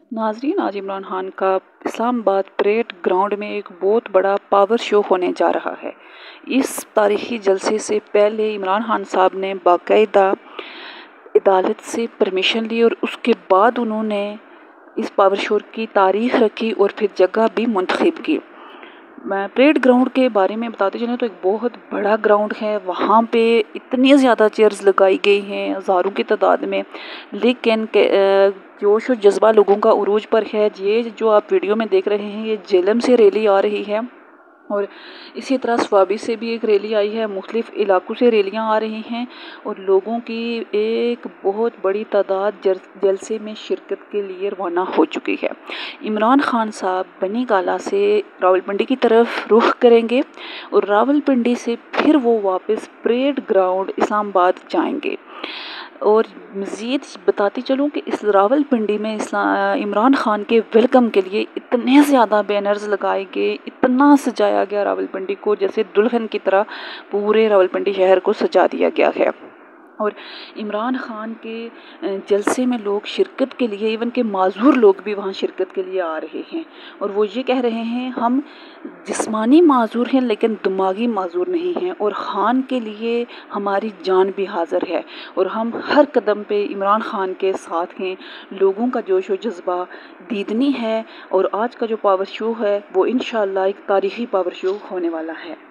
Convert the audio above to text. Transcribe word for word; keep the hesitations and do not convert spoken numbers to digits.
नाजरीन, आज इमरान खान का इस्लामाबाद परेड ग्राउंड में एक बहुत बड़ा पावर शो होने जा रहा है। इस तारीखी जलसे से पहले इमरान खान साहब ने बाकायदा अदालत से परमिशन ली और उसके बाद उन्होंने इस पावर शो की तारीख रखी और फिर जगह भी मुंतखब की। मैं परेड ग्राउंड के बारे में बताते चलें तो एक बहुत बड़ा ग्राउंड है। वहाँ पे इतनी ज़्यादा चेयर्स लगाई गई हैं हज़ारों की तादाद में, लेकिन जोश और जज्बा लोगों का उरूज पर है। ये जो आप वीडियो में देख रहे हैं, ये जेलम से रैली आ रही है और इसी तरह स्वाबी से भी एक रैली आई है। मुख्तलिफ़ इलाकों से रैलियाँ आ रही हैं और लोगों की एक बहुत बड़ी तादाद जलसे में शिरकत के लिए रवाना हो चुकी है। इमरान खान साहब बनी गाला से रावलपिंडी की तरफ रुख करेंगे और रावलपिंडी से फिर वो वापस परेड ग्राउंड इस्लामाबाद जाएंगे। और मज़ीद बताती चलूँ कि इस रावलपिंडी में इमरान खान के वेलकम के लिए इतने ज़्यादा बैनर्स लगाए गए, इतना सजाया गया रावलपिंडी को, जैसे दुल्हन की तरह पूरे रावलपिंडी शहर को सजा दिया गया है। और इमरान खान के जलसे में लोग शिरकत के लिए, इवन के माजूर लोग भी वहाँ शिरकत के लिए आ रहे हैं और वो ये कह रहे हैं हम जिस्मानी माजूर हैं लेकिन दिमागी माजूर नहीं हैं और खान के लिए हमारी जान भी हाज़िर है और हम हर कदम पे इमरान खान के साथ हैं। लोगों का जोश और जज्बा दीदनी है और आज का जो पावर शो है वो इंशाअल्लाह एक तारीखी पावर शो होने वाला है।